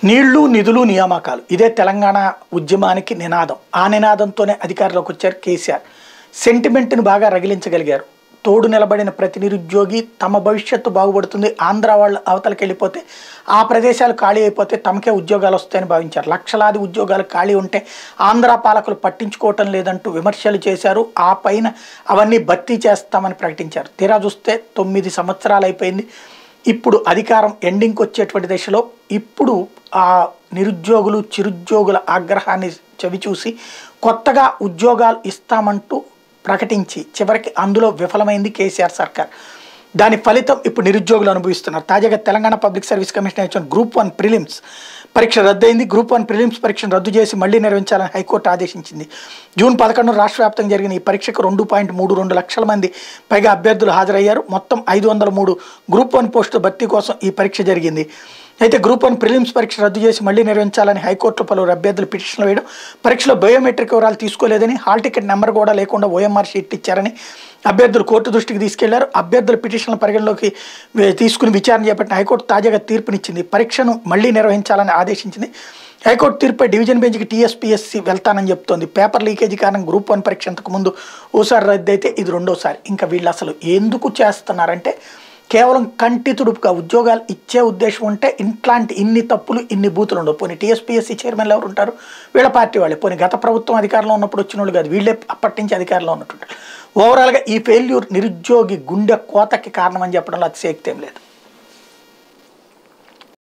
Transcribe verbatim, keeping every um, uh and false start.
నీళ్లు నిధులు నియామకాలు ఇదే తెలంగాణ ఉద్యమానికి నినాదం. ఆ నినాదంతోనే అధికారంలోకి వచ్చారు కేసీఆర్. సెంటిమెంట్ని బాగా రగిలించగలిగారు. తోడు నిలబడిన ప్రతి నిరుద్యోగి తమ భవిష్యత్తు బాగుపడుతుంది, ఆంధ్ర వాళ్ళు అవతలకి వెళ్ళిపోతే ఆ ప్రదేశాలు ఖాళీ అయిపోతే తమకే ఉద్యోగాలు వస్తాయని భావించారు. లక్షలాది ఉద్యోగాలు ఖాళీ ఉంటే ఆంధ్ర పాలకులు పట్టించుకోవటం లేదంటూ విమర్శలు చేశారు. ఆ పైన అవన్నీ భర్తీ చేస్తామని ప్రకటించారు. తీరా చూస్తే తొమ్మిది సంవత్సరాలు అయిపోయింది. ఇప్పుడు అధికారం ఎండింగ్కి వచ్చేటువంటి దశలో ఇప్పుడు ఆ నిరుద్యోగులు చిరుద్యోగుల ఆగ్రహాన్ని చవిచూసి కొత్తగా ఉద్యోగాలు ఇస్తామంటూ ప్రకటించి చివరికి అందులో విఫలమైంది కేసీఆర్ సర్కార్. దాని ఫలితం ఇప్పుడు నిరుద్యోగులు అనుభవిస్తున్నారు. తాజాగా తెలంగాణ పబ్లిక్ సర్వీస్ కమిషన్ ఇచ్చిన గ్రూప్ వన్ ప్రిలిమ్స్ పరీక్ష రద్దయింది. గ్రూప్ వన్ ప్రిలిమ్స్ పరీక్షను రద్దు చేసి మళ్లీ నిర్వహించాలని హైకోర్టు ఆదేశించింది. జూన్ పదకొండున రాష్ట్ర వ్యాప్తంగా జరిగిన ఈ పరీక్షకు రెండు పాయింట్ మూడు రెండు లక్షల మంది పైగా అభ్యర్థులు హాజరయ్యారు. మొత్తం ఐదు వందల మూడు గ్రూప్ వన్ పోస్టుల భర్తీ కోసం ఈ పరీక్ష జరిగింది. అయితే గ్రూప్ వన్ ప్రిలిమ్స్ పరీక్ష రద్దు చేసి మళ్లీ నిర్వహించాలని హైకోర్టులో పలువురు అభ్యర్థులు పిటిషన్లు వేయడం, పరీక్షలో బయోమెట్రిక్ వివరాలు తీసుకోలేదని, హాల్ టికెట్ నెంబర్ కూడా లేకుండా ఓఎంఆర్ షీట్ ఇచ్చారని అభ్యర్థులు కోర్టు దృష్టికి తీసుకెళ్లారు. అభ్యర్థుల పిటిషన్ల పరిగణలోకి తీసుకుని విచారణ చేపట్టిన హైకోర్టు తాజాగా తీర్పునిచ్చింది. పరీక్షను మళ్లీ నిర్వహించాలని ఆదేశించింది. హైకోర్టు తీర్పుపై డివిజన్ బెంచ్కి టీఎస్పీఎస్సీ వెళ్తానని చెప్తోంది. పేపర్ లీకేజీ కారణంగా గ్రూప్ వన్ పరీక్ష అంతకు ముందు ఓసారి రద్దు అయితే ఇది రెండోసారి. ఇంకా వీళ్ళు అసలు ఎందుకు చేస్తున్నారంటే కేవలం కంటి తుడుపుగా ఉద్యోగాలు ఇచ్చే ఉద్దేశం ఉంటే ఇట్లాంటి ఇన్ని తప్పులు ఇన్ని బూతులు ఉండవు. పోనీ టీఎస్పీఎస్సీ చైర్మన్లు ఎవరు ఉంటారు? వీళ్ళ పార్టీ వాళ్ళే. పోనీ గత ప్రభుత్వం అధికారంలో ఉన్నప్పుడు వచ్చిన వాళ్ళు కాదు, వీళ్ళే అప్పటి నుంచి అధికారంలో ఉన్నట్టుంటారు. ఓవరాల్గా ఈ ఫెయిల్యూర్ నిరుద్యోగి గుండె కోతకి కారణమని చెప్పడంలో అతిశయోక్తి ఏం లేదు.